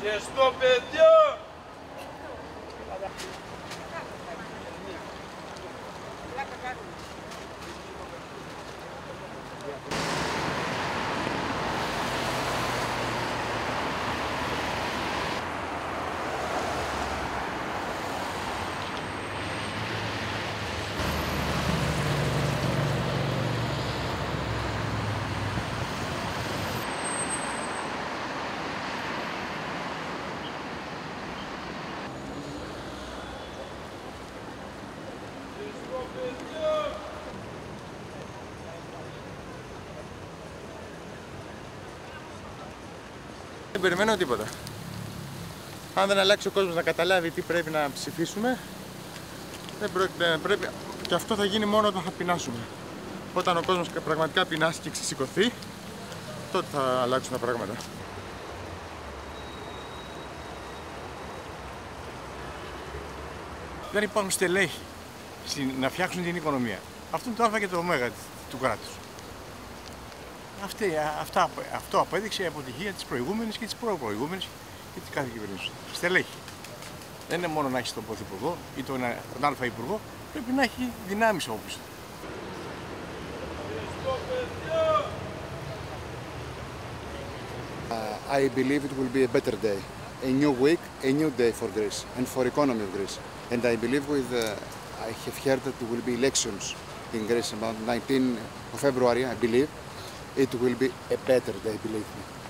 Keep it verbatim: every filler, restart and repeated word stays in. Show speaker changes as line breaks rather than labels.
Και στο παιδιά!
Δεν περιμένω τίποτα. Αν δεν αλλάξει ο κόσμος να καταλάβει τι πρέπει να ψηφίσουμε, δεν πρόκειται, πρέπει, και αυτό θα γίνει μόνο όταν θα πεινάσουμε. Όταν ο κόσμος πραγματικά πεινάσει και ξεσηκωθεί, τότε θα αλλάξουν τα πράγματα.
Δεν υπάρχουν στελέχη να φτιάξουν την οικονομία. Αυτό είναι το α και το ω του κράτους. Αυτή, αυτά, αυτό απέδειξε η αποτυχία της προηγούμενης και της προπροηγούμενης και της κάθε κυβέρνησης. Στελέχη. Δεν είναι μόνο να έχει τον Πρωθυπουργό ή τον, τον Α Υπουργό, πρέπει να έχει δυνάμεις από πίσω.
Uh, I believe it will be a better day, a new week, a new day for Greece and for economy of Greece. And I believe with, uh, I have heard that there will be elections in Greece about nineteenth of February, I believe. It will be a better day, believe me.